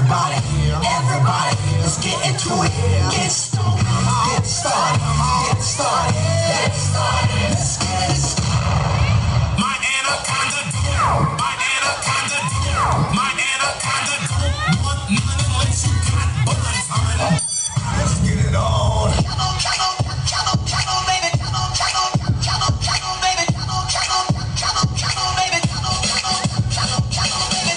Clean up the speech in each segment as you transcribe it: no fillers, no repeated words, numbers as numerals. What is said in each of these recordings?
everybody, let's get into it. Get started, get started, get started, get started. Let's get it started. My anaconda, my anaconda, my anaconda don't want none unless you got buns, honey. Let's get it on. Come on, come on, come on, come on, baby. Come on, come on, come on, come on, baby. Come on, come on, come on, come on, baby. Come on, come on, come on, come on, baby.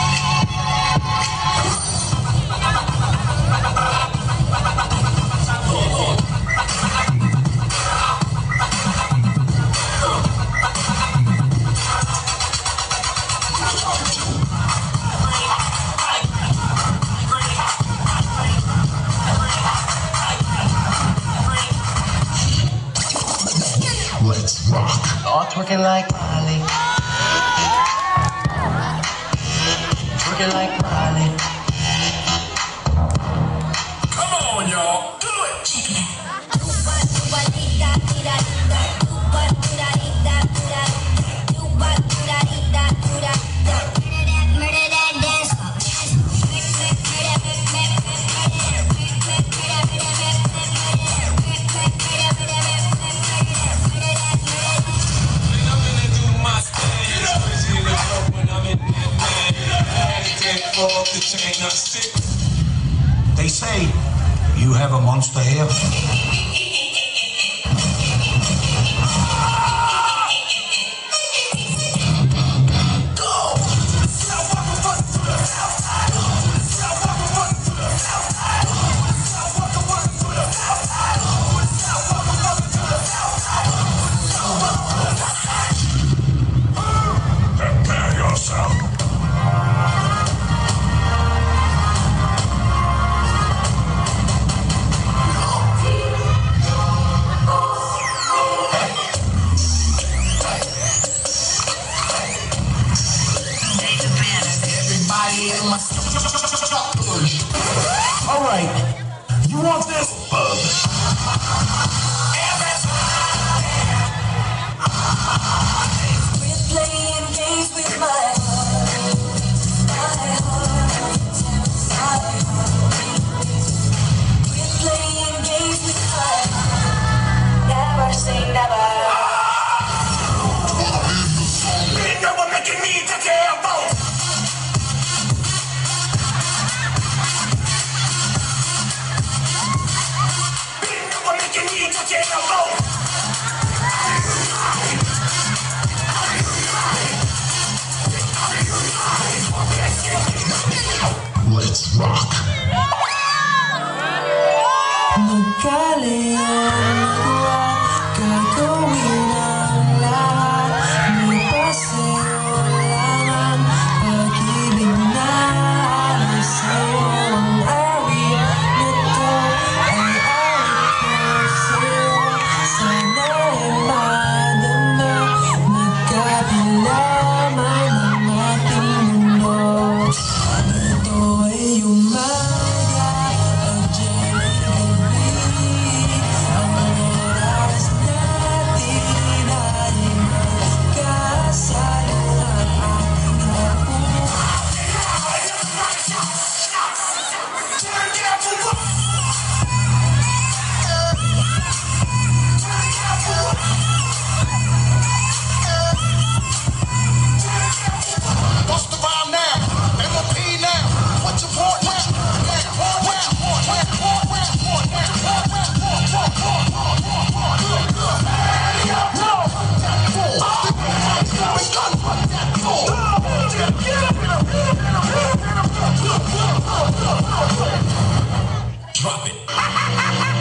Let's rock. All twerking like Molly. Twerking like Molly. Come on, y'all. Do it. They say you have a monster here. Prepare yourself. All right, you want this? We're playing games with my heart. We're playing games with my heart. Never say never. You're making me to care about. Let's rock. Gagawin ang lahat. May paseo lang ang pag-ibig na alis sa'yo. Ang awit nito ay awit ko sa'yo. Sana'y madama, magkabila man ang ating mundo. Ito ay umaga, pag-jelly gabi. Ang oras natin ay magkasalo at ating napuha. What's the rhyme now? MOP now. What you want now? What you want? What you want? What you want? What you want? What you want? What you want? Drop it.